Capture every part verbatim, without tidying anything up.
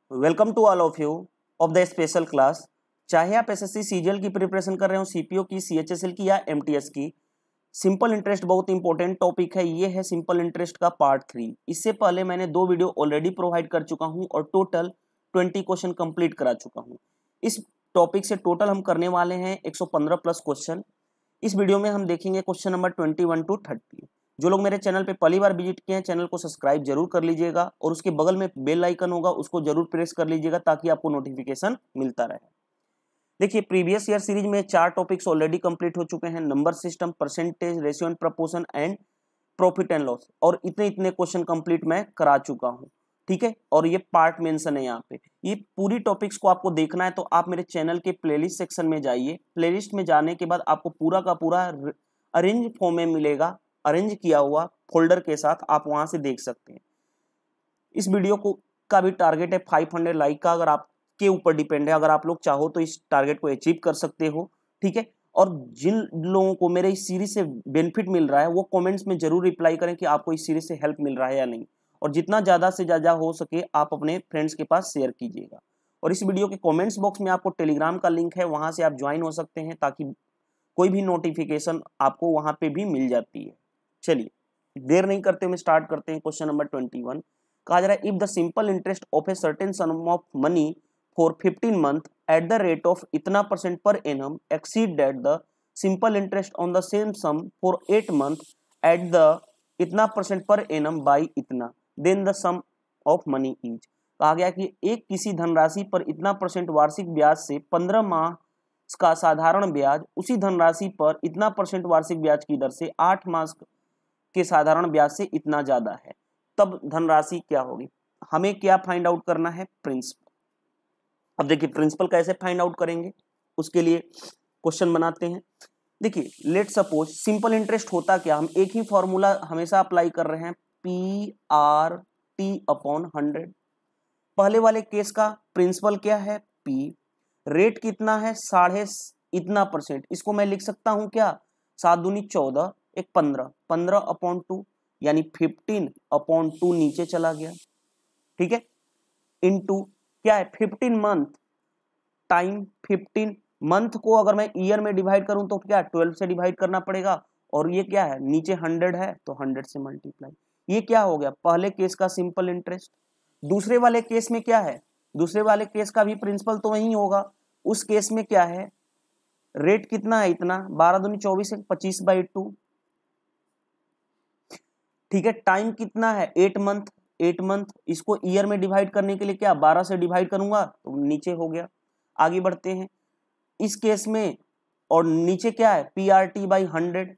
Welcome to all of you of the special class. चाहे आप SSC CGL की preparation कर रहे हो, सीपीओ की, सीएचएसएल की या एमटीएस की, सिंपल इंटरेस्ट बहुत इंपॉर्टेंट टॉपिक है। ये है सिंपल इंटरेस्ट का पार्ट थ्री। इससे पहले मैंने दो वीडियो ऑलरेडी प्रोवाइड कर चुका हूं और टोटल ट्वेंटी क्वेश्चन कंप्लीट करा चुका हूं। इस टॉपिक से टोटल हम करने वाले हैं एक सौ पंद्रह प्लस क्वेश्चन। इस वीडियो में हम देखेंगे question number twenty one to thirty. जो लोग मेरे चैनल पे पहली बार विजिट किए हैं, चैनल को सब्सक्राइब जरूर कर लीजिएगा और उसके बगल में बेल आइकन होगा, उसको जरूर प्रेस कर लीजिएगा ताकि आपको नोटिफिकेशन मिलता रहे। देखिए, प्रीवियस ईयर सीरीज में चार टॉपिक्स ऑलरेडी कंप्लीट हो चुके हैं। Number system, percentage, ratio and proportion and profit and loss, और इतने इतने क्वेश्चन कंप्लीट मैं करा चुका हूँ। ठीक है, और ये पार्ट मेंशन है यहाँ पे। ये पूरी टॉपिक्स को आपको देखना है तो आप मेरे चैनल के प्लेलिस्ट सेक्शन में जाइए। प्लेलिस्ट में जाने के बाद आपको पूरा का पूरा अरेंज फॉर्म में मिलेगा, अरेंज किया हुआ फोल्डर के साथ, आप वहां से देख सकते हैं। इस वीडियो को का भी टारगेट है पाँच सौ लाइक का। अगर आपके ऊपर डिपेंड है, अगर आप लोग चाहो तो इस टारगेट को अचीव कर सकते हो। ठीक है, और जिन लोगों को मेरे इस सीरीज से बेनिफिट मिल रहा है वो कमेंट्स में जरूर रिप्लाई करें कि आपको इस सीरीज से हेल्प मिल रहा है या नहीं, और जितना ज्यादा से ज्यादा हो सके आप अपने फ्रेंड्स के पास शेयर कीजिएगा। और इस वीडियो के कॉमेंट्स बॉक्स में आपको टेलीग्राम का लिंक है, वहां से आप ज्वाइन हो सकते हैं ताकि कोई भी नोटिफिकेशन आपको वहां पे भी मिल जाती है। चलिए देर नहीं करते हुए स्टार्ट करते हैं। क्वेश्चन नंबर ट्वेंटी वन कहा जा रहा है, if the simple interest of a certain sum of money for fifteen month at the rate of इतना percent per annum exceed that the simple interest on the same sum for eight month at the इतना percent per annum by इतना, then the sum of money is. कहा गया कि एक किसी धनराशि पर इतना परसेंट वार्षिक ब्याज से पंद्रह माह का साधारण ब्याज उसी धनराशि पर इतना परसेंट वार्षिक ब्याज की दर से आठ मास के साधारण ब्याज से इतना ज्यादा है, तब धनराशि क्या होगी। हमें क्या फाइंड आउट करना है? प्रिंसिपल। अब देखिए प्रिंसिपल कैसे फाइंड आउट करेंगे, उसके लिए क्वेश्चन बनाते हैं। देखिए, लेट सपोज सिंपल इंटरेस्ट होता क्या, हम एक ही फॉर्मूला हमेशा अप्लाई कर रहे हैं, P R T upon hundred. पहले वाले केस का प्रिंसिपल क्या है? पी। रेट कितना है? साढ़े इतना परसेंट। इसको मैं लिख सकता हूं क्या? सात दूनी चौदह, एक पंद्रह, पंद्रह अपॉन टू यानी फिफ्टीन अपॉन टू नीचे चला गया। ठीक है, इनटू क्या है? Fifteen month time fifteen month को अगर मैं ईयर में डिवाइड करूं तो क्या ट्वेल्व से डिवाइड करना पड़ेगा, और ये क्या है? नीचे हंड्रेड है तो हंड्रेड से मल्टीप्लाई। ये क्या हो गया? पहले केस का सिंपल इंटरेस्ट। दूसरे वाले केस में क्या है? दूसरे वाले केस का भी प्रिंसिपल तो वही होगा। उस केस में क्या है? रेट कितना है? इतना, बारह दूनी चौबीस, पच्चीस बाई टू। ठीक है, टाइम कितना है? Eight month, eight month. इसको ईयर में डिवाइड करने के लिए क्या बारह से डिवाइड करूंगा तो नीचे हो गया। आगे बढ़ते हैं इस केस में, और नीचे क्या है? P R T by hundred.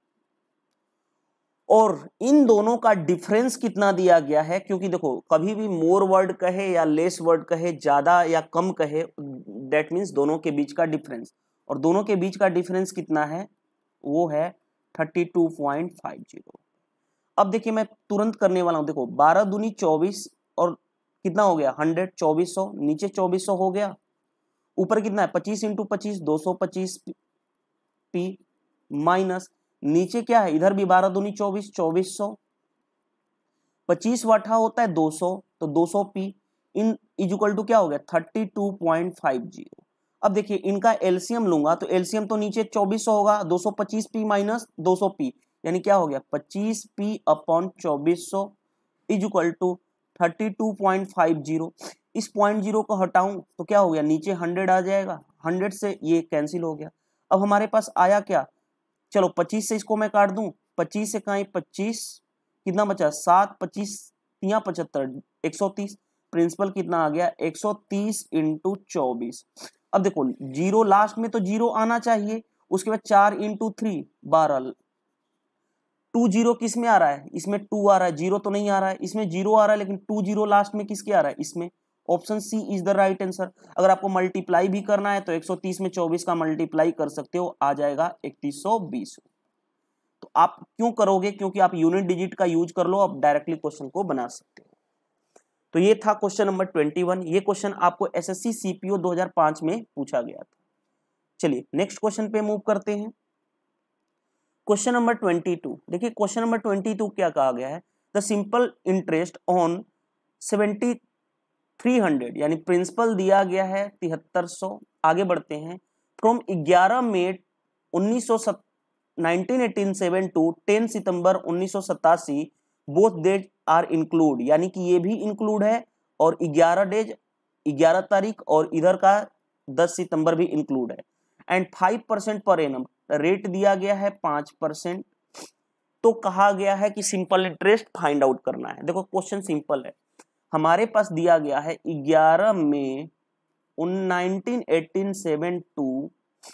और इन दोनों का डिफरेंस कितना दिया गया है, क्योंकि देखो कभी भी मोर वर्ड कहे या लेस वर्ड कहे, ज्यादा या कम कहे, दैट मीन्स दोनों के बीच का डिफरेंस, और दोनों के बीच का डिफरेंस कितना है? वो है thirty two point five zero. अब देखिए मैं तुरंत करने वाला हूं। देखो बारह दूनी चौबीस और कितना हो गया? हंड्रेड, चौबीस सौ, नीचे चौबीस सौ हो गया, ऊपर कितना है? पच्चीस इंटू पच्चीस, दो सौ पच्चीस पी, माइनस नीचे क्या है? इधर भी बारह दूनी चौबीस, चौबीस सौ, पच्चीस वाठा होता है दो सौ, तो दो सौ पी इन इक्वल टू क्या हो गया? Thirty two point five zero. अब देखिए इनका एलसीएम लूंगा तो एलसीएम तो नीचे चौबीस सौ होगा, दो सौ पच्चीस पी माइनस दो सौ पी यानी क्या हो गया? पच्चीस पी अपॉन चौबीस सौ is equal to thirty two point five zero. इस पॉइंट जीरो को हटाऊं तो क्या हो गया? नीचे हंड्रेड आ जाएगा, हंड्रेड से ये कैंसिल हो गया। अब हमारे पास आया क्या? चलो पच्चीस से इसको मैं काट दूं, पच्चीस से कहीं पच्चीस, कितना बचा? सात, पच्चीस तिया पचहत्तर, एक सौ तीस। प्रिंसिपल कितना आ गया? एक सौ तीस इंटू चौबीस। अब देखो जीरो लास्ट में तो जीरो आना चाहिए, उसके बाद चार इंटू थ्री, बारह। टू जीरो किस में आ रहा है? इसमें टू आ रहा है, जीरो तो नहीं आ रहा है। इसमें जीरो आ रहा है लेकिन टू जीरो लास्ट में किसके आ रहा है? इसमें। Option C is the right answer. अगर आपको मल्टीप्लाई भी करना है तो एक सौ तीस में चौबीस का मल्टीप्लाई कर सकते हो, आ जाएगा इकतीस सौ बीस। तो आप क्यों करोगे? क्योंकि आप यूनिट डिजिट का यूज कर लो, आप डायरेक्टली क्वेश्चन को बना सकते हो। तो ये था क्वेश्चन नंबर ट्वेंटी वन। ये क्वेश्चन आपको एसएससी सीपीओ दो हज़ार पाँच में पूछा गया था। चलिए नेक्स्ट क्वेश्चन पे मूव करते हैं। Question number twenty two. देखिए क्वेश्चन नंबर ट्वेंटी टू क्या कहा गया है? The simple interest on seventy three hundred यानी प्रिंसिपल दिया गया है तिहत्तर सौ। आगे बढ़ते हैं। फ्रॉम ग्यारह मई उन्नीस सौ nineteen eighty seven to ten सितंबर उन्नीस सौ सतासी बोथ डेट आर इंक्लूड, यानी कि ये भी इंक्लूड है और ग्यारह डेज ग्यारह तारीख और इधर का दस सितंबर भी इंक्लूड है। And five percent per annum rate दिया गया है पांच परसेंट। तो कहा गया है कि सिंपल इंटरेस्ट फाइंड आउट करना है। देखो क्वेश्चन सिंपल है, हमारे पास दिया गया है ग्यारह मई नाइनटीन एटी सेवन टू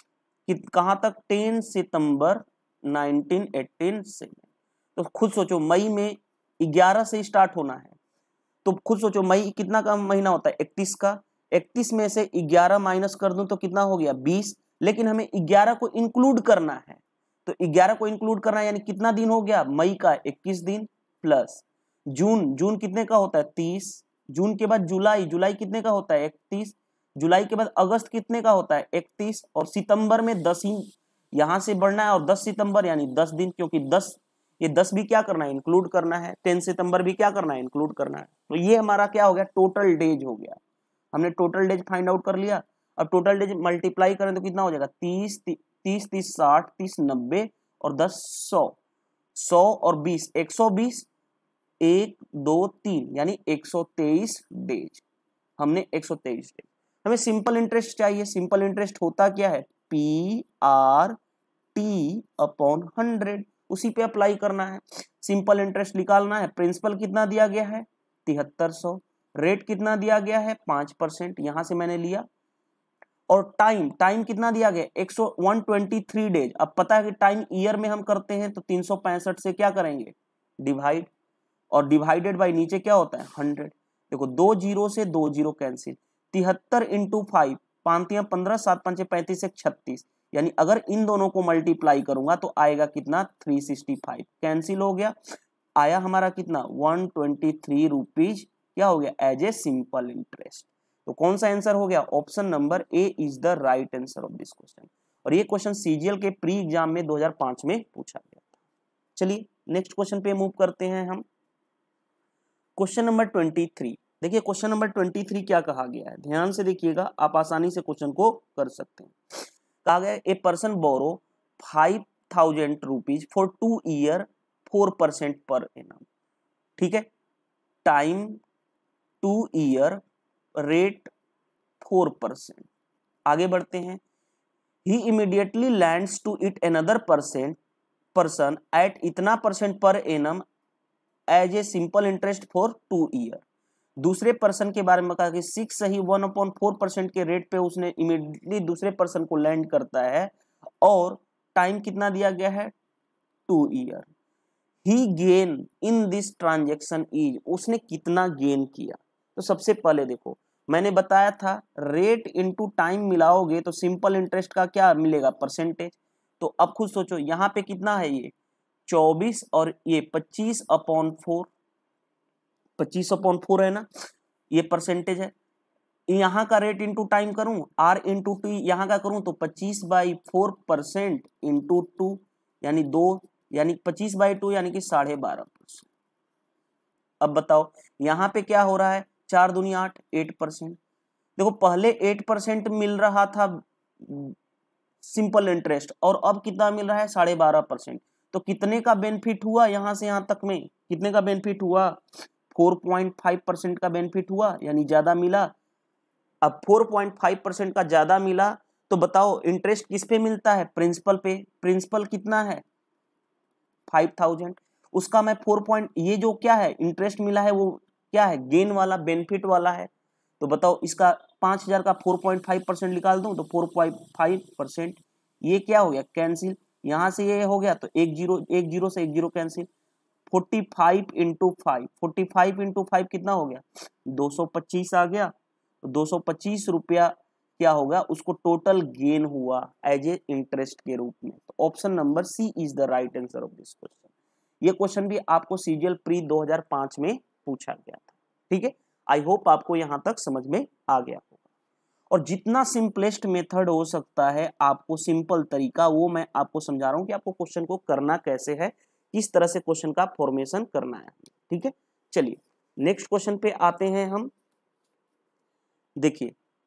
कहां तक ten September nineteen eighty seven. तो खुद सोचो मई में ग्यारह से स्टार्ट होना है, तो खुद सोचो मई कितना का महीना होता है इकतीस का, इकतीस में से ग्यारह माइनस कर दूं तो कितना हो गया बीस, लेकिन हमें ग्यारह को इंक्लूड करना है। तो ग्यारह को इंक्लूड करना है यानी कितना दिन हो गया मई का इक्कीस दिन, प्लस जून, जून कितने का होता है तीस, जून के बाद जुलाई, जुलाई कितने का होता है इकतीस, जुलाई के बाद अगस्त कितने का होता है इकतीस, और सितंबर में दस ही यहां से बढ़ना है और दस सितंबर यानी दस दिन, क्योंकि दस ये दस भी क्या करना है इंक्लूड करना है, टेन सितंबर भी क्या करना है इंक्लूड करना है। तो ये हमारा क्या हो गया टोटल डेज हो गया। हमने टोटल डेज फाइंड आउट कर लिया। अब टोटल डेज मल्टीप्लाई करें तो कितना हो जाएगा तीस तीस तीस साठ तीस नब्बे और दस सौ, सौ और बीस एक सौ बीस, एक दो तीन यानी एक सौ तेईस डेज। हमने एक सौ तेईस डेज। हमें सिंपल इंटरेस्ट चाहिए। सिंपल इंटरेस्ट होता क्या है P R T upon hundred, उसी पे अप्लाई करना है। सिंपल इंटरेस्ट निकालना है। प्रिंसिपल कितना दिया गया है तिहत्तर सौ, रेट कितना दिया गया है पांच परसेंट, यहां से मैंने लिया, और टाइम टाइम कितना दिया गया एक सौ वन ट्वेंटी थ्री डेज। अब पता है कि टाइम ईयर में हम करते हैं तो तीन सौ पैंसठ से क्या करेंगे डिवाइड, और डिवाइडेड बाई नीचे क्या होता है हंड्रेड। देखो दो जीरो से दो जीरो कैंसिल, तिहत्तर इंटू फाइव, पांतियां पंद्रह, सात पंचे पैंतीस, एक छत्तीस, यानी अगर इन दोनों को मल्टीप्लाई करूंगा तो आएगा कितना थ्री सिक्सटी फाइव, कैंसिल हो गया, आया हमारा कितना वन ट्वेंटी थ्री रुपीज क्या हो गया एज ए सिंपल इंटरेस्ट। तो कौन सा आंसर हो गया option number A is the right answer of this question. और ये क्वेश्चन सीजीएल के प्री एग्जाम में दो हज़ार पाँच में पूछा गया था। चलिए नेक्स्ट क्वेश्चन पे मूव करते हैं हम। Question number twenty three. देखिए क्वेश्चन नंबर ट्वेंटी थ्री क्या कहा गया है, ध्यान से देखिएगा, आप आसानी से क्वेश्चन को कर सकते हैं। कहा गया a person borrow five thousand rupees for two year four percent per annum. ठीक है, time two year, rate four percent. आगे बढ़ते हैं। He immediately lends to it another percent person at इतना percent per annum as a simple interest for two year. दूसरे person के बारे में कहा कि सिक्स सही वन अपॉन फोर परसेंट के रेट पे उसने इमीडिएटली दूसरे पर्सन को लैंड करता है, और टाइम कितना दिया गया है two year. He gain in this transaction is, उसने कितना गेन किया। तो सबसे पहले देखो मैंने बताया था रेट इनटू टाइम मिलाओगे तो सिंपल इंटरेस्ट का क्या मिलेगा परसेंटेज। तो अब खुद सोचो यहाँ पे कितना है ये चौबीस और ये पच्चीस अपॉन फोर, पच्चीस अपॉन फोर है ना, ये परसेंटेज है। यहाँ का रेट इंटू टाइम करूं आर इंटू टी, यहाँ का करूं तो पच्चीस by four percent into two यानी दो, यानी पच्चीस बाई टू यानी कि साढ़े बारह परसेंट। अब बताओ यहाँ पे क्या हो रहा है चार दुनिया आठ, एट परसेंट। देखो पहले एट परसेंट मिल रहा था सिंपल इंटरेस्ट और अब कितना मिल रहा है साढ़े बारह परसेंट। तो कितने का बेनिफिट हुआ यहां से यहां तक में, कितने का बेनिफिट हुआ फोर पॉइंट फाइव परसेंट का बेनिफिट हुआ, यानी ज्यादा मिला। अब फोर पॉइंट फाइव परसेंट का ज्यादा मिला तो बताओ इंटरेस्ट किस पे मिलता है प्रिंसिपल पे। प्रिंसिपल कितना है फाइव थाउजेंड, उसका मैं फोर पॉइंट, ये जो क्या है इंटरेस्ट मिला है वो क्या है गेन वाला बेनिफिट वाला है। तो बताओ इसका पांच हजार का फोर पॉइंट फाइव परसेंट निकाल दूं तो फोर पॉइंट फाइव परसेंट, ये क्या हो गया कैंसिल, यहां से ये हो गया तो एक जीरो, एक जीरो से एक zero cancel, forty five into five, forty five into five कितना हो गया दो सौ पच्चीस आ गया। तो दो सौ पच्चीस रुपया क्या होगा उसको टोटल गेन हुआ एज ए इंटरेस्ट के रूप में। तो option number C is the right answer of this question. ये क्वेश्चन भी आपको सीजीएल प्री दो हज़ार पाँच में पूछा गया था। ठीक है, आई होप आपको यहां तक समझ में आ गया होगा। और जितना सिंपलेस्ट मेथड हो सकता है आपको सिंपल तरीका वो मैं आपको समझा रहा हूं कि आपको क्वेश्चन को करना कैसे है, किस तरह से क्वेश्चन का फॉर्मेशन करना है। ठीक है, चलिए नेक्स्ट क्वेश्चन पे आते हैं हम। देखिए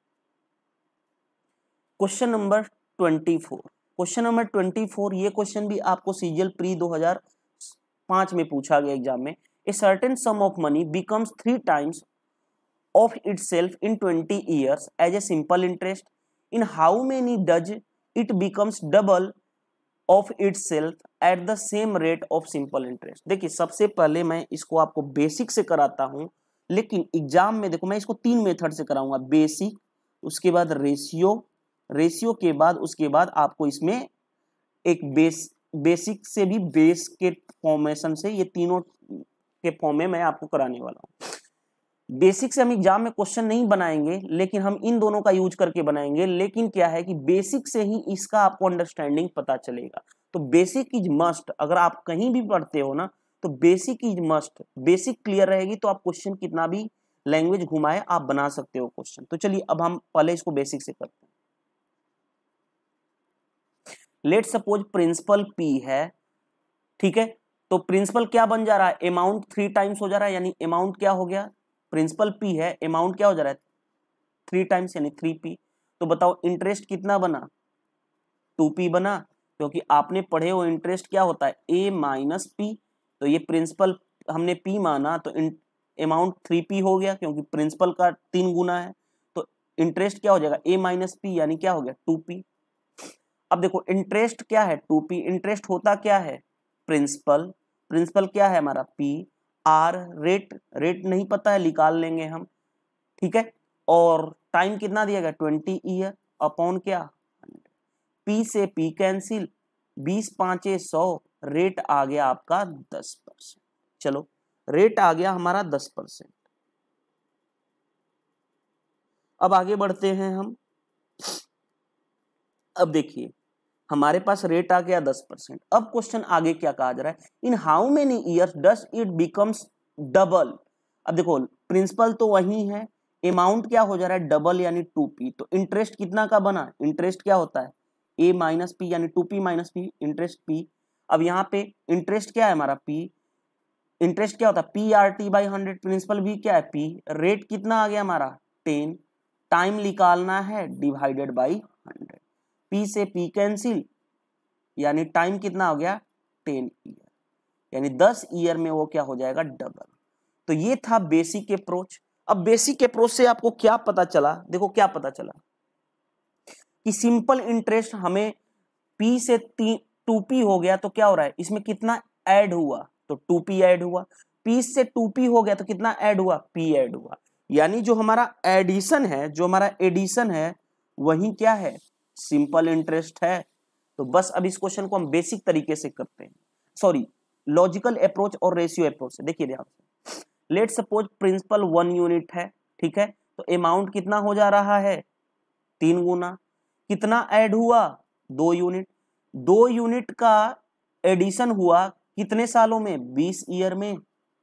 question number twenty four, question number twenty four, ये क्वेश्चन भी आपको सीजीएल प्री दो हज़ार पाँच में पूछा गया एग्जाम में। A certain sum of money becomes three times of itself in twenty years as a simple interest, in how many does it becomes double of itself at the same rate of simple interest. देखिए सबसे पहले मैं इसको आपको basic से कराता हूं, लेकिन एग्जाम में देखो मैं इसको तीन मेथड से कराऊंगा, बेसिक, उसके बाद रेशियो, रेशियो के बाद उसके बाद आपको इसमें एक बेस, बेसिक से भी बेस के फॉर्मेशन से, ये तीनों के फॉर्म में मैं आपको कराने वाला हूं। बेसिक से हम एग्जाम में क्वेश्चन नहीं बनाएंगे, लेकिन हम इन दोनों का यूज करके बनाएंगे। लेकिन क्या है कि बेसिक से ही इसका आपको अंडरस्टैंडिंग पता चलेगा। तो बेसिक इज मस्ट, अगर आप कहीं भी पढ़ते हो ना तो basic is must, basic clear रहेगी तो आप क्वेश्चन कितना भी लैंग्वेज घुमाए आप बना सकते हो क्वेश्चन। तो चलिए अब हम पहले इसको बेसिक से करते हैं। लेट सपोज प्रिंसिपल पी है, ठीक है, तो प्रिंसिपल क्या बन जा रहा है, अमाउंट थ्री टाइम्स हो जा रहा है, यानी अमाउंट क्या हो गया, प्रिंसिपल पी है, अमाउंट क्या हो जा रहा है थ्री टाइम्स यानी थ्री पी। तो बताओ इंटरेस्ट कितना बना, टू पी बना, क्योंकि आपने पढ़े हो इंटरेस्ट क्या होता है ए माइनस पी। तो ये प्रिंसिपल हमने पी माना तो अमाउंट थ्री पी हो गया, क्योंकि प्रिंसिपल का तीन गुना है। तो इंटरेस्ट क्या हो जाएगा ए माइनस पी, यानी क्या हो गया टू पी। अब देखो इंटरेस्ट क्या है टू पी, इंटरेस्ट होता क्या है प्रिंसिपल, प्रिंसिपल क्या है हमारा पी, आर रेट, रेट नहीं पता है निकाल लेंगे हम, ठीक है, और टाइम कितना दिया गया ट्वेंटी ईयर अपॉन क्या, पी से पी कैंसिल, बीस पांचे सौ, रेट आ गया आपका दस परसेंट। चलो रेट आ गया हमारा दस परसेंट। अब आगे बढ़ते हैं हम। अब देखिए हमारे पास रेट आ गया दस परसेंट। अब क्वेश्चन आगे क्या कहा जा रहा है, in how many years does it becomes double. अब देखो प्रिंसिपल तो वही है, अमाउंट क्या हो जा रहा है डबल यानी टू पी। तो इंटरेस्ट कितना का बना, इंटरेस्ट क्या होता है ए माइनस पी यानी two P minus P, interest P. अब यहाँ पे इंटरेस्ट क्या है हमारा पी, इंटरेस्ट क्या होता है P R T by hundred, principal भी क्या है पी, रेट कितना आ गया हमारा टेन, टाइम निकालना है डिवाइडेड बाई हंड्रेड, पी से पी कैंसिल, यानी टाइम कितना हो गया टेन ईयर, यानी दस ईयर में वो क्या हो जाएगा डबल। तो ये था बेसिक अप्रोच। अब बेसिक अप्रोच से आपको क्या पता चला, देखो क्या पता चला कि सिंपल इंटरेस्ट हमें पी से टू पी हो गया, तो क्या हो रहा है इसमें कितना ऐड हुआ, तो टू पी ऐड हुआ, पी से टू पी हो गया तो कितना ऐड हुआ पी ऐड हुआ, यानी जो हमारा एडिशन है, जो हमारा एडिशन है वही क्या है सिंपल इंटरेस्ट है। तो बस अब इस क्वेश्चन को हम बेसिक तरीके से करते हैं, सॉरी लॉजिकल अप्रोच और रेशियो अप्रोच से। देखिए ध्यान से, let suppose principal one unit है, ठीक है, तो अमाउंट कितना हो जा रहा है तीन गुना, कितना ऐड हुआ दो यूनिट, दो यूनिट का एडिशन हुआ कितने सालों में बीस ईयर में,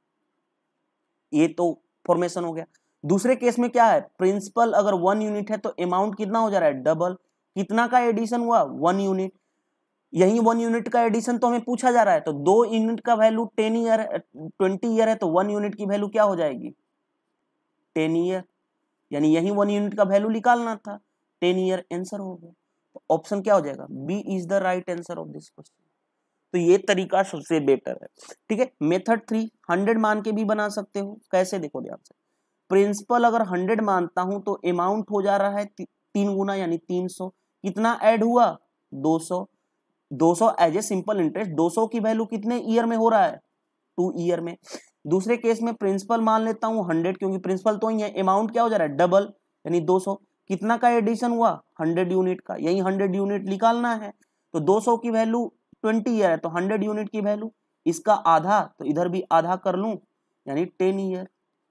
ये तो फॉर्मेशन हो गया। दूसरे केस में क्या है प्रिंसिपल अगर वन यूनिट है तो अमाउंट कितना हो जा रहा है डबल, कितना का एडिशन हुआ वन यूनिट, यही वन यूनिट का एडिशन तो हमें पूछा जा रहा है। तो दो यूनिट का value ten year twenty year है, तो वन यूनिट की वैल्यू क्या हो जाएगी टेन ईयर, यानी यही वन यूनिट का वैल्यू निकालना था, टेन ईयर आंसर हो गया। तो ऑप्शन क्या हो जाएगा B is the right answer of this question. तो ये तरीका सबसे बेटर है, ठीक है। मेथड थ्री, हंड्रेड मान के भी बना सकते हो, कैसे देखो ध्यान से, प्रिंसिपल अगर हंड्रेड मानता हूं तो अमाउंट हो जा रहा है ती, तीन गुना यानी तीन सौ, कितना ऐड हुआ दो सौ, दो सौ एज ए सिंपल इंटरेस्ट, दो सौ की वैल्यू कितने ईयर में हो रहा है टू ईयर में। दूसरे केस में प्रिंसिपल मान लेता हूं हंड्रेड, क्योंकि प्रिंसिपल तो ही है, अमाउंट क्या हो जा रहा है डबल यानी दो सौ, कितना का एडिशन हुआ हंड्रेड यूनिट का, यही हंड्रेड यूनिट निकालना है। तो दो सौ की वैल्यू ट्वेंटी ईयर है, तो हंड्रेड यूनिट की वैल्यू इसका आधा, तो इधर भी आधा कर लूं यानी टेन ईयर।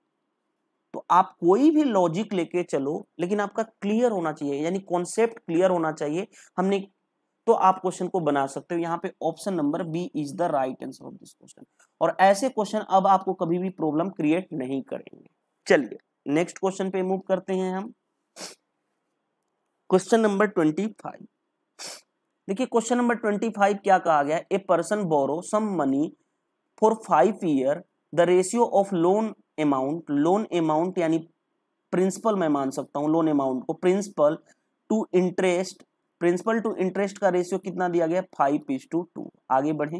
तो आप कोई भी लॉजिक लेके चलो, लेकिन आपका क्लियर होना चाहिए, यानी कॉन्सेप्ट क्लियर होना चाहिए हमने, तो आप क्वेश्चन को बना सकते हो। यहाँ पे option number B is the right answer of this question. और ऐसे क्वेश्चन अब आपको कभी भी प्रॉब्लम क्रिएट नहीं करेंगे। चलिए नेक्स्ट क्वेश्चन पे मूव करते हैं हम, क्वेश्चन नंबर ट्वेंटी फाइव। देखिए क्वेश्चन नंबर ट्वेंटी फाइव क्या कहा गया है, a person borrow sum money for five year, the ratio of loan amount, loan amount यानी प्रिंसिपल मैं मान सकता हूं लोन अमाउंट को, principal to interest, principal to interest का रेशियो कितना दिया गया, फाइव इज टू टू। आगे बढ़े,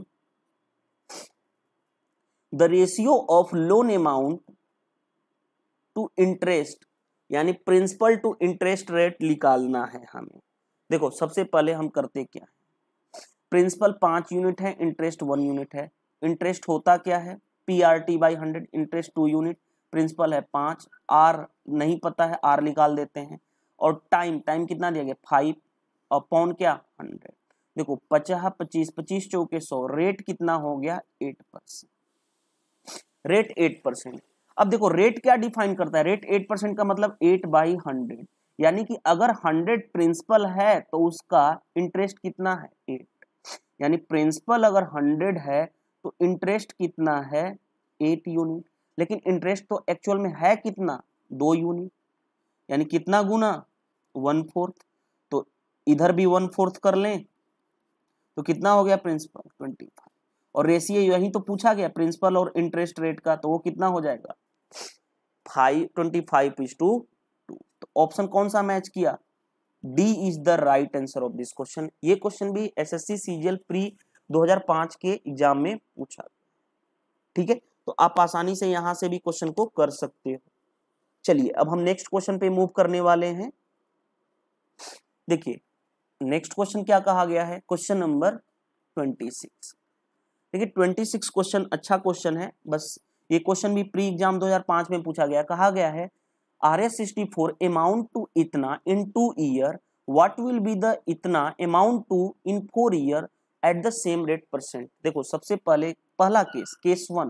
the ratio of loan amount to interest, यानी प्रिंसिपल टू इंटरेस्ट रेट निकालना है हमें। देखो सबसे पहले हम करते क्या है, प्रिंसिपल पांच यूनिट है, इंटरेस्ट वन यूनिट है। इंटरेस्ट होता क्या है, P R T by hundred, interest two unit, principal है पांच, आर नहीं पता है, आर निकाल देते हैं। और टाइम, टाइम कितना दिया गया, फाइव अपॉन क्या, हंड्रेड। देखो पचास पच्चीस, पच्चीस चौके सौ, रेट कितना हो गया, eight percent, rate eight percent. अब देखो रेट क्या डिफाइन करता है, रेट एट परसेंट का मतलब एट बाई हंड्रेड, यानी कि अगर हंड्रेड प्रिंसिपल है तो उसका इंटरेस्ट कितना है, एट। यानी प्रिंसिपल अगर हंड्रेड है तो इंटरेस्ट कितना है, एट यूनिट। लेकिन इंटरेस्ट तो एक्चुअल में है कितना, दो यूनिट, यानी कितना गुना, वन फोर्थ। तो इधर भी वन फोर्थ कर लें तो कितना हो गया प्रिंसिपल, ट्वेंटी फाइव। और रेशियो यही तो पूछा गया प्रिंसिपल और इंटरेस्ट रेट का, तो वो कितना हो जाएगा, five twenty five is to two. तो ऑप्शन कौन सा मैच किया, D is the right answer of this question. ये क्वेश्चन भी एसएससी सीजीएल प्री दो हज़ार पाँच के एग्जाम में पूछा, ठीक है। तो आप आसानी से यहां से भी क्वेश्चन को कर सकते हो। चलिए अब हम नेक्स्ट क्वेश्चन पे मूव करने वाले हैं। देखिए नेक्स्ट क्वेश्चन क्या कहा गया है, क्वेश्चन नंबर ट्वेंटी सिक्स। देखिए ट्वेंटी सिक्स क्वेश्चन अच्छा क्वेश्चन है, बस ये क्वेश्चन भी प्री एग्जाम दो हज़ार पाँच में पूछा गया। कहा गया है R S sixty four amount to इतना in two year, what will be the इतना amount to in four year at the same rate percent. देखो सबसे पहले पहला case, case one,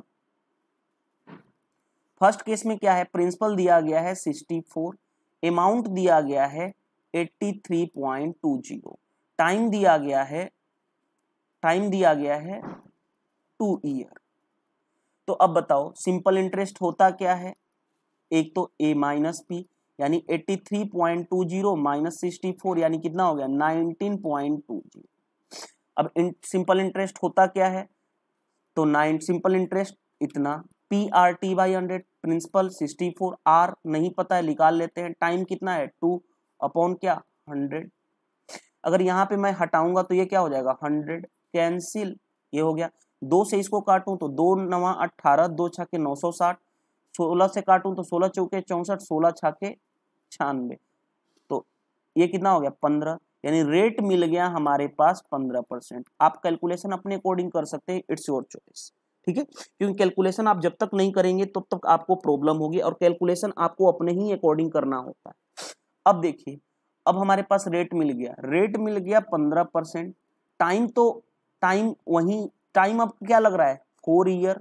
first case में क्या है, प्रिंसिपल दिया गया है सिक्सटी फोर, अमाउंट दिया गया है eighty three point two zero, time दिया गया है, टाइम दिया गया है टू ईयर। तो अब बताओ सिंपल इंटरेस्ट होता क्या है, एक तो ए माइनस पी, यानी eighty three point two zero minus sixty four, यानी कितना हो गया, नाइनटीन पॉइंट टू जीरो। अब इन, सिंपल इंटरेस्ट होता क्या है, तो नाइन सिंपल इंटरेस्ट इतना, P R T by hundred, principal sixty four, R नहीं पता है निकाल लेते हैं, टाइम कितना है टू अपॉन क्या, हंड्रेड। अगर यहाँ पे मैं हटाऊंगा तो ये क्या हो जाएगा, हंड्रेड कैंसिल, ये हो गया। दो से इसको काटूं तो दो नवा अट्ठारह, दो छके नौ सौ साठ, सोलह से काटूं तो सोलह चौके चौसठ, सोलह छके छियानवे, तो ये कितना हो गया, पंद्रह। यानी रेट मिल गया हमारे पास पंद्रह परसेंट। आप कैलकुलेशन अपने अकॉर्डिंग कर सकते हैं, इट्स योर चॉइस, ठीक है। क्योंकि कैलकुलेशन आप जब तक नहीं करेंगे तब तक आपको प्रॉब्लम होगी, और कैलकुलेशन आपको अपने ही अकॉर्डिंग करना होता है। अब देखिए, अब हमारे पास रेट मिल गया, रेट मिल गया पंद्रह परसेंट, टाइम तो टाइम वही, टाइम अब क्या लग रहा है, फोर ईयर,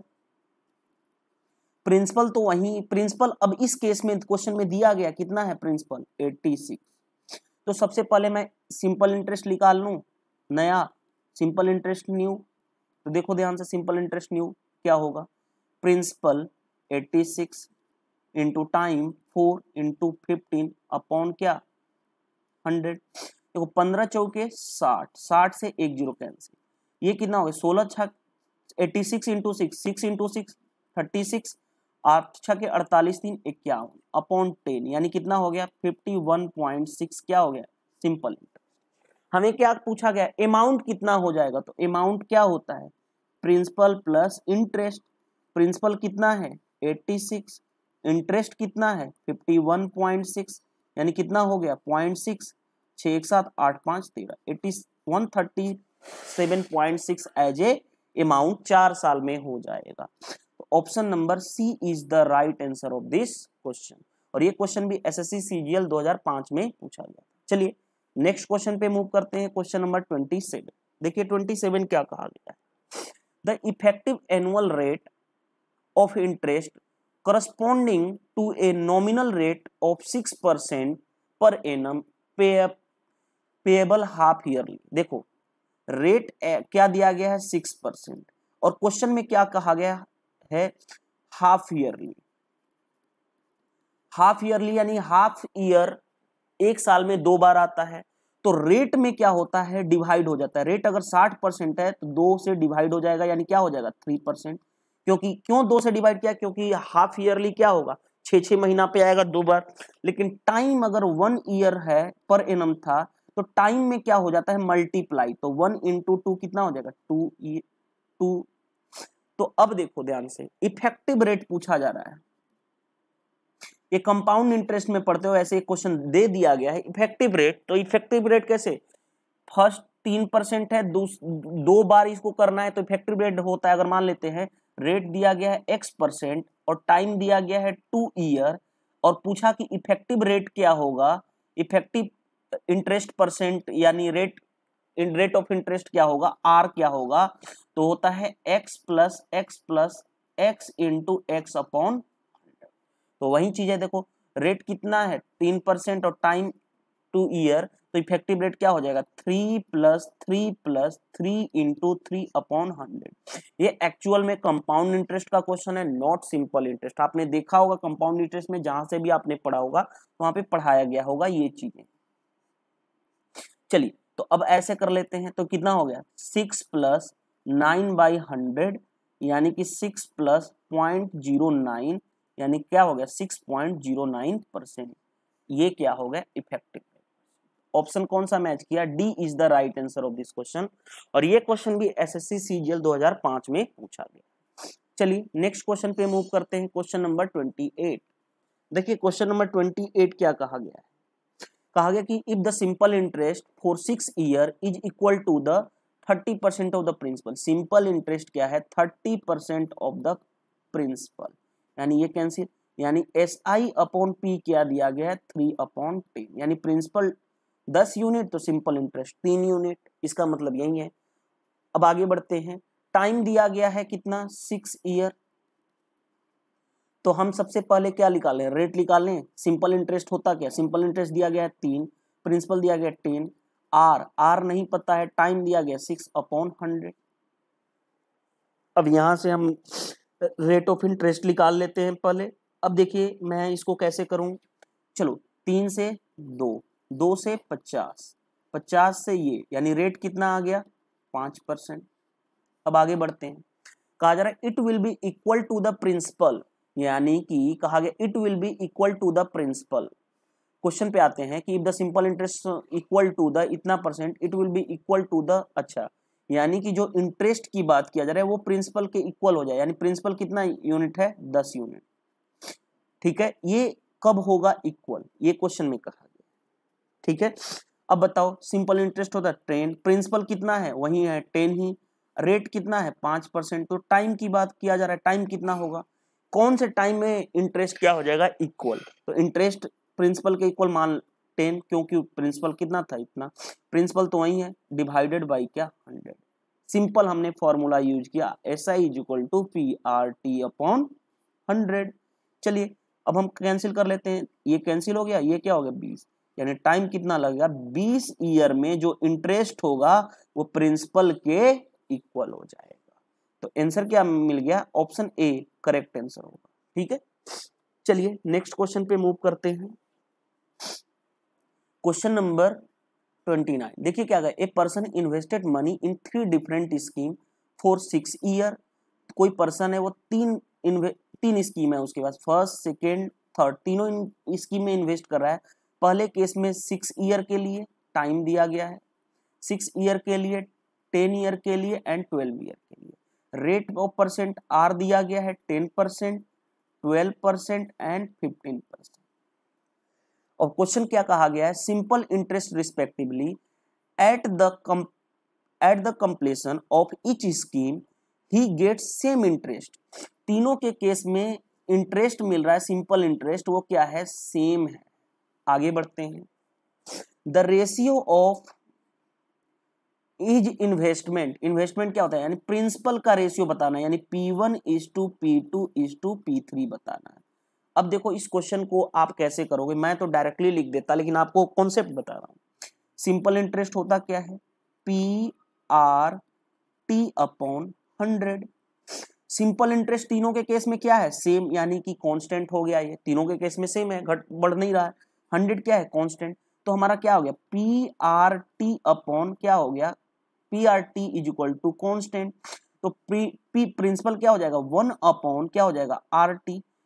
प्रिंसिपल तो वही प्रिंसिपल। अब इस केस में क्वेश्चन में दिया गया कितना है प्रिंसिपल, एट्टी सिक्स। तो सबसे पहले मैं सिंपल इंटरेस्ट निकाल लूं, नया सिंपल इंटरेस्ट न्यू। तो देखो ध्यान से, सिंपल इंटरेस्ट न्यू क्या होगा, principal eighty six into time four into fifteen upon क्या, हंड्रेड। देखो पंद्रह चौके साठ, साठ से एक जीरो कैंसिल, ये कितना हो गया, सोलह छः eighty six into six, six into six thirty six, आठ छः के अड़तालीस, तीन इक्यावन अपॉन टेन, यानी कितना हो गया, फिफ्टी वन पॉइंट सिक्स क्या हो गया, सिंपल इंटरेस्ट। हमें क्या पूछा गया, अमाउंट कितना हो जाएगा, तो अमाउंट क्या होता है, प्रिंसिपल प्लस इंटरेस्ट। प्रिंसिपल कितना है एट्टी सिक्स, इंटरेस्ट कितना है फिफ्टी वन पॉइंट सिक्स, यानी कितना हो गया पॉइंट सिक्स, छः एक सात आठ पाँच तेरह, eighty one thirty seven point six as a amount चार साल में हो जाएगा। तो option number C is the right answer of this question. और ये क्वेश्चन भी एसएससी सीजीएल दो हज़ार पाँच में पूछा गया। चलिए नेक्स्ट क्वेश्चन पे मूव करते हैं, क्वेश्चन नंबर ट्वेंटी सेवन। देखिए ट्वेंटी सेवन क्या कहा गया है, the effective annual rate of interest corresponding to a nominal rate of six percent per annum pay, payable half yearly। देखो रेट क्या दिया गया है सिक्स परसेंट, और क्वेश्चन में क्या कहा गया है, हाफ ईयरली। हाफ ईयरली यानी हाफ ईयर एक साल में दो बार आता है, तो रेट में क्या होता है, डिवाइड हो जाता है। रेट अगर साठ परसेंट है तो दो से डिवाइड हो जाएगा, यानी क्या हो जाएगा थ्री परसेंट। क्योंकि क्यों दो से डिवाइड किया, क्योंकि हाफ ईयरली क्या होगा, छः छः महीना पे आएगा दो बार, लेकिन टाइम अगर वन ईयर है पर एनम था तो टाइम में क्या हो जाता है मल्टीप्लाई, तो वन इंटू टू कितना हो जाएगा टू ई टू। तो अब देखो ध्यान से, इफेक्टिव रेट पूछा जा रहा है, ये कंपाउंड इंटरेस्ट में पढ़ते हो ऐसे एक क्वेश्चन दे दिया गया है इफेक्टिव रेट। तो इफेक्टिव रेट कैसे, फर्स्ट तीन परसेंट है, दो, दो बार इसको करना है तो इफेक्टिव रेट होता है, अगर मान लेते हैं रेट दिया गया है एक्स परसेंट और टाइम दिया गया है टू ईयर और पूछा कि इफेक्टिव रेट क्या होगा, इफेक्टिव इंटरेस्ट परसेंट यानी रेट इन रेट ऑफ इंटरेस्ट क्या होगा, आर क्या होगा, तो होता है X plus X plus X into X upon. तो वही चीज है, देखो रेट कितना है तीन परसेंट और टाइम टू ईयर, तो इफेक्टिव रेट क्या हो जाएगा three plus three plus three into three upon hundred. ये एक्चुअल में कंपाउंड इंटरेस्ट का क्वेश्चन है, नॉट सिंपल इंटरेस्ट। आपने देखा होगा कंपाउंड इंटरेस्ट में, जहां से भी आपने पढ़ा होगा वहां पे पढ़ाया गया होगा ये चीजें। चलिए तो अब ऐसे कर लेते हैं, तो कितना हो गया six plus nine by hundred यानी कि six plus point zero nine यानी क्या हो गया six point zero nine percent. ये क्या हो गया इफेक्टिव। ऑप्शन कौन सा मैच किया, D is the right answer of this question. और ये क्वेश्चन भी एसएससी सीजीएल दो हज़ार पाँच में पूछा गया। चलिए नेक्स्ट क्वेश्चन पे मूव करते हैं, क्वेश्चन नंबर अट्ठाईस। देखिए क्वेश्चन नंबर अट्ठाईस क्या कहा गया है, कहा गया कि if the simple interest for six year is equal to the thirty percent of the principal. Simple interest क्या है thirty percent of the principal, यानी ये कैंसिल, यानी एस आई अपॉन पी क्या दिया गया है थ्री अपॉन टेन, यानी प्रिंसिपल दस यूनिट तो सिंपल इंटरेस्ट तीन यूनिट, इसका मतलब यही है। अब आगे बढ़ते हैं, टाइम दिया गया है कितना सिक्स ईयर, तो हम सबसे पहले क्या निकालें रेट निकालें। सिंपल इंटरेस्ट होता क्या, सिंपल इंटरेस्ट दिया गया है तीन, प्रिंसिपल दिया गया टेन, आर आर नहीं पता है, टाइम दिया गया सिक्स अपॉन हंड्रेड। अब यहां से हम रेट ऑफ इंटरेस्ट निकाल लेते हैं पहले। अब देखिए मैं इसको कैसे करूं, चलो तीन से दो, दो से पचास, पचास से ये, यानी रेट कितना आ गया पांच परसेंट। अब आगे बढ़ते हैं, कहा जा रहा है it will be equal to the principal, यानी कि कहा गया it will be equal to the principal. Question पे आते हैं कि if the simple interest equal to the इतना परसेंट it will be equal to the, अच्छा यानी कि जो इंटरेस्ट की बात किया जा रहा है वो प्रिंसिपल के इक्वल हो जाए, यानी प्रिंसिपल कितना यूनिट है दस यूनिट। ठीक है, ये कब होगा इक्वल, ये क्वेश्चन में कहा गया। ठीक है, अब बताओ सिंपल इंटरेस्ट होता है टेन, प्रिंसिपल कितना है वही है टेन ही, रेट कितना है पांच परसेंट, तो टाइम की बात किया जा रहा है, टाइम कितना होगा, कौन से टाइम में इंटरेस्ट क्या हो जाएगा इक्वल, तो इंटरेस्ट प्रिंसिपल के इक्वल मान टेन, क्योंकि प्रिंसिपल कितना था इतना, प्रिंसिपल तो वही है डिवाइडेड बाई क्या हंड्रेड। सिंपल हमने फॉर्मूला यूज किया S I is equal to P R T upon hundred. चलिए अब हम कैंसिल कर लेते हैं, ये कैंसिल हो गया, ये क्या हो गया बीस, यानी टाइम कितना लगेगा बीस ईयर में जो इंटरेस्ट होगा वो प्रिंसिपल के इक्वल हो जाएगा। तो आंसर क्या मिल गया, ऑप्शन ए करेक्ट आंसर होगा। ठीक है, चलिए नेक्स्ट क्वेश्चन पे मूव करते हैं, क्वेश्चन नंबर उनतीस। देखिए क्या है, a person invested money in three different scheme for six year. कोई पर्सन है वो तीन तीन स्कीम है उसके पास, फर्स्ट सेकेंड थर्ड, तीनों स्कीम में इन्वेस्ट कर रहा है। पहले केस में सिक्स ईयर के लिए टाइम दिया गया है, सिक्स ईयर के लिए, टेन ईयर के लिए एंड ट्वेल्व ईयर के लिए। रेट ऑफ परसेंट आर दिया गया है ten percent, twelve percent and fifteen percent. और क्वेश्चन क्या कहा गया है, simple interest respectively at the at the completion of each scheme he gets same interest. तीनों के केस में इंटरेस्ट मिल रहा है, सिंपल इंटरेस्ट वो क्या है सेम है। आगे बढ़ते हैं, the ratio of is investment, investment क्या होता है यानी प्रिंसिपल का रेशियो बताना है, यानी P one is to P two is to P three बताना है। अब देखो इस क्वेश्चन को आप कैसे करोगे, मैं तो डायरेक्टली लिख देता लेकिन आपको कॉन्सेप्ट बता रहा हूं। सिंपल इंटरेस्ट होता क्या है P R T upon hundred. Simple interest तीनों के केस में क्या है सेम, यानी कि कांस्टेंट हो गया, ये तीनों के केस में सेम है, घट बढ़ नहीं रहा है। हंड्रेड क्या है कांस्टेंट, तो हमारा क्या हो गया पी आर टी अपॉन क्या हो गया P R T is equal to constant. तो पी पी प्रिंसिपल क्या हो जाएगा वन अपॉन क्या हो जाएगा आर टी,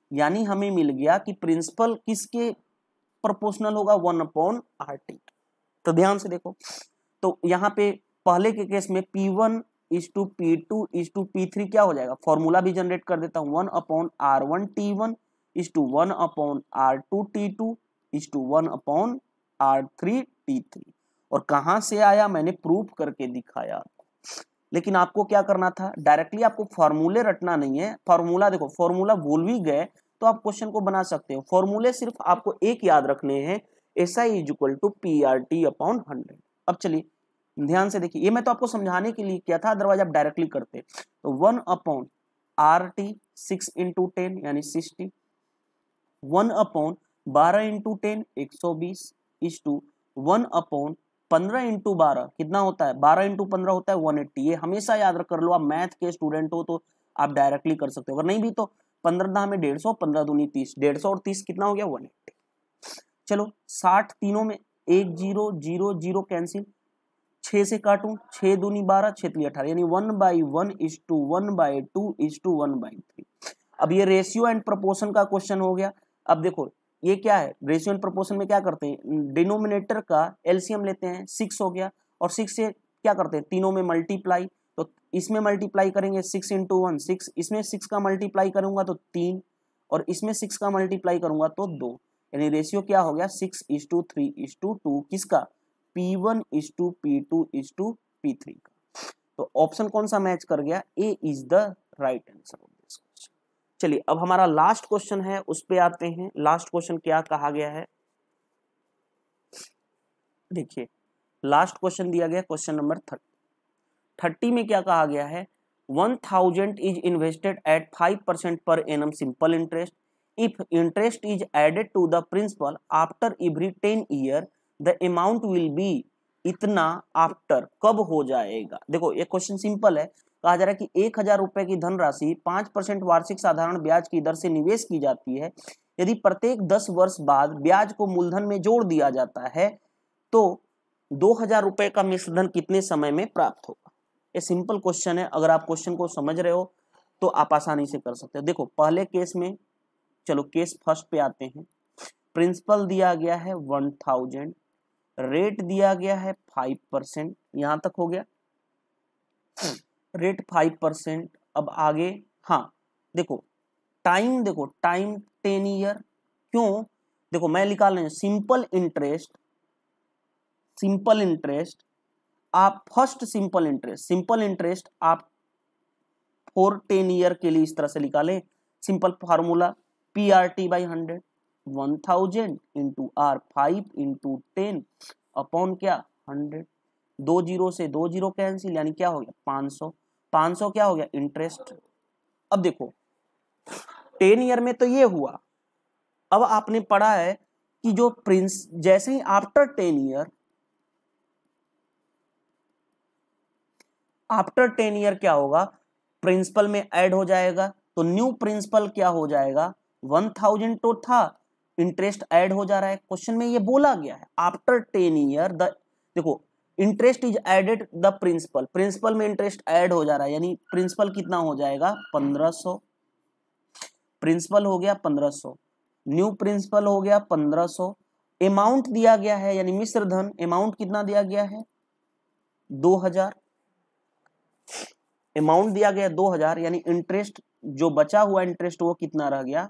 यानी हमें मिल गया कि प्रिंसिपल किसके प्रोपोर्शनल होगा, वन अपॉन आर टी। तो ध्यान से देखो, तो यहाँ पे पहले के केस में P one is to P two is to P three क्या हो जाएगा, फॉर्मूला भी जनरेट कर देता हूँ, one upon R one T one is to one upon R two T two is to one upon R three T three. और कहाँ से आया, मैंने प्रूफ करके दिखाया। लेकिन आपको क्या करना था, डायरेक्टली आपको फॉर्मूले रटना नहीं है। फॉर्मूला देखो, फॉर्मूला भूल भी गए तो आप क्वेश्चन को बना सकते हो। फॉर्मूले सिर्फ आपको एक याद रखने हैं, S I is equal to P R T upon hundred. अब चलिए ध्यान से देखिए, ये मैं तो आपको समझाने के लिए किया था, अदरवाइज आप डायरेक्टली करते। तो one upon R T six into ten यानी सिक्सटी, वन अपॉन बारह इंटू टेन एक सौ बीस इज टू वन अपॉन पंद्रह इंटू बारह कितना होता है, बारह इंटू पंद्रह होता है वन एट्टी। ये हमेशा याद कर लो, आप मैथ के स्टूडेंट हो तो आप डायरेक्टली कर सकते हो, अगर नहीं भी तो पंद्रह दाह में डेढ़ सौ, पंद्रह दूनी तीस, डेढ़ सौ और तीस कितना हो गया, वन एट्टी। चलो साठ तीनों में एक जीरो जीरो जीरो कैंसिल, छह से काटूं, छह दूनी बारह, छह तिली अठारह, यानी one by one is to one by two is to one by three. अब ये रेशियो एंड प्रोपोर्शन का क्वेश्चन हो गया। अब देखो ये क्या है, रेशियो एंड प्रोपोर्शन में क्या करते हैं, डिनोमिनेटर का एलसीएम लेते हैं, सिक्स हो गया, और सिक्स से क्या करते हैं, तीनों में मल्टीप्लाई, तो इसमें मल्टीप्लाई करेंगे सिक्स इंटू वन सिक्स, इसमें सिक्स का मल्टीप्लाई करूंगा तो तीन, और इसमें सिक्स का मल्टीप्लाई करूंगा तो दो, यानी रेशियो क्या हो गया, six is to three is to two, किसका, P one is to P two is to P three का। तो ऑप्शन कौन सा मैच कर गया, A is the right answer of this question. चलिए अब हमारा लास्ट क्वेश्चन है, उस पे आते हैं। लास्ट क्वेश्चन क्या कहा गया है, देखिए लास्ट क्वेश्चन दिया गया क्वेश्चन नंबर थर्टी। थर्टी में क्या कहा गया है, one thousand is invested at five percent per annum simple interest, if interest is added to the principal after every ten year the amount will be इतना after, कब हो जाएगा। देखो ये क्वेश्चन सिंपल है, कहा जा रहा है कि एक हजार रुपए की धनराशि पांच परसेंट वार्षिक साधारण ब्याज की दर से निवेश की जाती है, यदि प्रत्येक दस वर्ष बाद ब्याज को मूलधन में जोड़ दिया जाता है तो दो हजार रुपए का मिश्रधन कितने समय में प्राप्त होगा। ये सिंपल क्वेश्चन है, अगर आप क्वेश्चन को समझ रहे हो तो आप आसानी से कर सकते हो। देखो पहले केस में, चलो केस फर्स्ट पे आते हैं, प्रिंसिपल दिया गया है वन थाउजेंड, रेट दिया गया है फाइव परसेंट, यहां तक हो गया, रेट फाइव परसेंट। अब आगे, हाँ देखो टाइम, देखो टाइम टेन ईयर, क्यों, देखो मैं निकाल रहा हूं सिंपल इंटरेस्ट, सिंपल इंटरेस्ट आप first simple interest, simple interest आप फोर टेन ईयर के लिए इस तरह से निकालें, simple formula P R T by hundred, one thousand into R five into ten upon क्या हंड्रेड, दो जीरो से दो जीरो कैंसिल, यानी क्या हो गया पाँच सौ, पाँच सौ क्या हो गया इंटरेस्ट। अब देखो टेन ईयर में तो ये हुआ, अब आपने पढ़ा है कि जो प्रिंस जैसे ही after ten year, after ten year क्या होगा, प्रिंसिपल में ऐड हो जाएगा, तो न्यू प्रिंसिपल क्या हो जाएगा, वन थाउजेंड तो था, इंटरेस्ट ऐड हो जा रहा है। क्वेश्चन में ये बोला गया है आफ्टर टेन ईयर द, देखो interest is added the principal, principal में इंटरेस्ट ऐड हो जा रहा है, यानी प्रिंसिपल कितना हो जाएगा पंद्रह सौ, प्रिंसिपल हो गया पंद्रह सौ, न्यू प्रिंसिपल हो गया पंद्रह सौ, अमाउंट दिया गया है यानी मिश्रधन, अमाउंट कितना दिया गया है दो हजार, अमाउंट दिया गया दो हजार, यानी इंटरेस्ट जो बचा हुआ इंटरेस्ट वो कितना रह गया।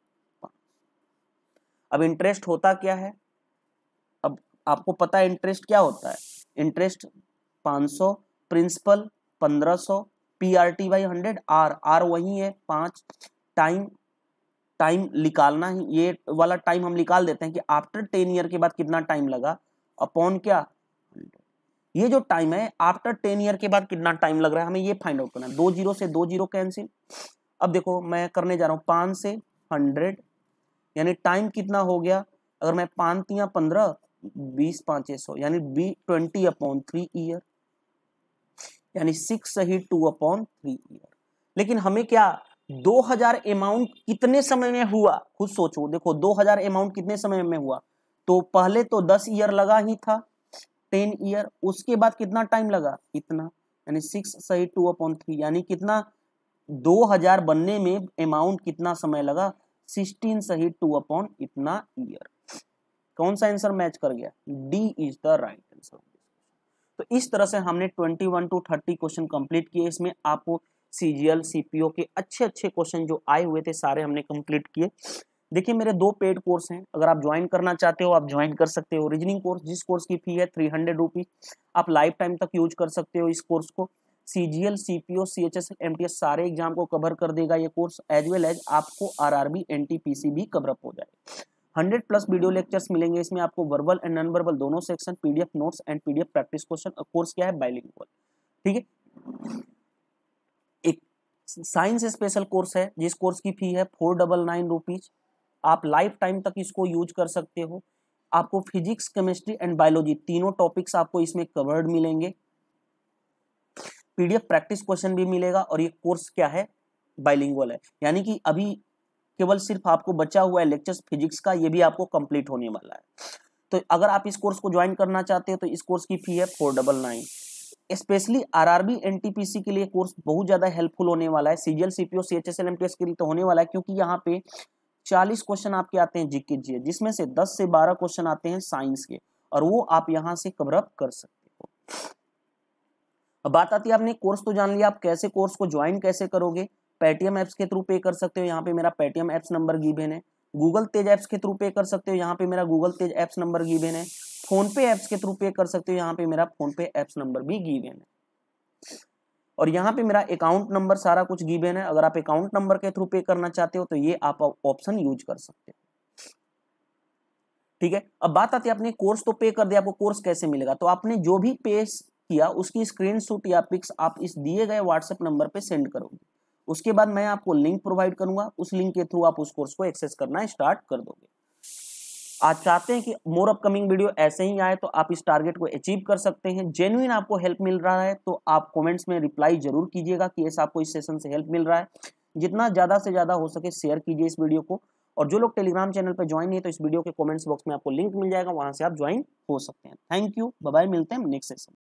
अब इंटरेस्ट होता क्या है, अब आपको पता है इंटरेस्ट क्या होता है, इंटरेस्ट पाँच सौ, प्रिंसिपल पंद्रह सौ, P R T by hundred, R R वही है पाँच, टाइम टाइम निकालना ही, ये वाला टाइम हम निकाल देते हैं कि आफ्टर टेन ईयर के बाद कितना टाइम लगा, अपॉन क्या, ये जो टाइम है आफ्टर टेन ईयर के बाद कितना टाइम लग रहा है हमें ये फाइंड आउट करना है। दो जीरो से दो जीरो कैंसिल, अब देखो मैं करने जा रहा हूँ पाँच से हंड्रेड, यानी टाइम कितना हो गया, अगर मैं पाँच तिया पंद्रह, बीस पाँचे सौ, यानी B twenty upon three year, यानी सिक्स सही टू अपॉन थ्री ईयर। लेकिन हमें क्या दो हजार अमाउंट कितने समय में हुआ, खुद सोचो, देखो दो हजार अमाउंट कितने समय में हुआ, तो पहले तो दस ईयर लगा ही था, टेन ईयर, उसके बाद कितना टाइम लगा इतना, यानी सिक्स सही टू अपॉन थ्री, यानी कितना दो हजार बनने में अमाउंट कितना समय लगा, सिक्सटीन सहित टू अपॉन इतना ईयर। कौन सा आंसर मैच कर गया? D is the right answer. तो इस तरह से हमने इक्कीस टू तीस क्वेश्चन कंप्लीट किए। इसमें आपको सीजीएल सीपीओ के अच्छे अच्छे क्वेश्चन जो आए हुए थे सारे हमने कंप्लीट किए। देखिए मेरे दो पेड कोर्स हैं, अगर आप ज्वाइन करना चाहते हो आप ज्वाइन कर सकते हो। रीजनिंग कोर्स, जिस कोर्स की फी है थ्री हंड्रेड रुपीज, आप लाइफ टाइम तक यूज कर सकते हो इस कोर्स को। सीजीएल सीपीओ सीएचएसएल एमटीएस सारे एग्जाम को कवर कर देगा ये कोर्स, एज वेल एज आपको आरआरबी एनटीपीसी भी कवर अप हो जाएगा। हंड्रेड प्लस वीडियो लेक्चर्स मिलेंगे इसमें आपको, वर्बल एंड नॉन वर्बल दोनों section, PDF notes and PDF practice question. Course क्या है? बाइलिंगुअल। ठीक है। एक साइंस स्पेशल कोर्स है जिस कोर्स की फी है फोर डबल नाइन रुपीज, आप लाइफ टाइम तक इसको यूज कर सकते हो। आपको फिजिक्स केमिस्ट्री एंड बायोलॉजी तीनों टॉपिक्स आपको इसमें कवर्ड मिलेंगे। पीडीएफ प्रैक्टिस क्वेश्चन भी मिलेगा और ये कोर्स क्या है? बाइलिंगुअल है, यानी कि अभी केवल सिर्फ आपको बचा हुआ है लेक्चर्स फिजिक्स का, ये भी आपको कंप्लीट होने वाला है। तो अगर आप इस कोर्स को ज्वाइन करना चाहते हो तो इस कोर्स की फी है four double nine. Specially RRB NTPC के लिए कोर्स बहुत ज्यादा हेल्पफुल होने वाला है। सीजीएल सीपीओ सीएचएसएल एमटीएस के लिए तो होने वाला है, क्योंकि यहाँ पे चालीस क्वेश्चन आपके आते हैं जीके जी, जिसमें से दस से बारह क्वेश्चन आते हैं साइंस के, और वो आप यहाँ से कवर अप कर सकते हो। अब बात आती है, आपने कोर्स तो जान लिया, आप कैसे कोर्स को ज्वाइन कैसे करोगे? पेटीएम एप्स के थ्रू पे कर सकते हो, यहाँ पे मेरा पेटीएम एप्स नंबर गिवन है। गूगल तेज एप्स के थ्रू पे कर सकते हो, यहाँ पे मेरा Google Tez apps number given है। फोन पे एप्स के थ्रू पे कर सकते हो, यहाँ पे मेरा फोन पे एप्स नंबर भी गिवन है। और यहाँ पे मेरा अकाउंट नंबर सारा कुछ गिवन है। अगर आप अकाउंट नंबर के थ्रू पे करना चाहते हो तो ये आप ऑप्शन यूज कर सकते हो। ठीक है। अब बात आती है, आपने कोर्स तो पे कर दिया, आपको कोर्स कैसे मिलेगा? तो आपने जो भी पे किया उसकी स्क्रीनशॉट या पिक्स आप इस दिए गए व्हाट्सएप नंबर पे सेंड करोगे। उसके बाद मैं आपको लिंक प्रोवाइड करूंगा, उस लिंक के थ्रू आप उस कोर्स को एक्सेस करना स्टार्ट कर दोगे। आज चाहते हैं कि मोर अपकमिंग वीडियो ऐसे ही आए, तो आप इस टारगेट को अचीव कर सकते हैं। जेन्युइन आपको हेल्प मिल रहा है तो आप कमेंट्स में रिप्लाई जरूर कीजिएगा कि ऐसा आपको इस सेशन से हेल्प मिल रहा है। जितना ज्यादा से ज्यादा हो सके शेयर कीजिए इस वीडियो को। और जो लोग टेलीग्राम चैनल पर ज्वाइन नहीं है तो इस वीडियो के कमेंट्स बॉक्स में आपको लिंक मिल जाएगा, वहां से आप ज्वाइन हो सकते हैं। थैंक यू, बाय बाय, मिलते हैं नेक्स्ट सेशन।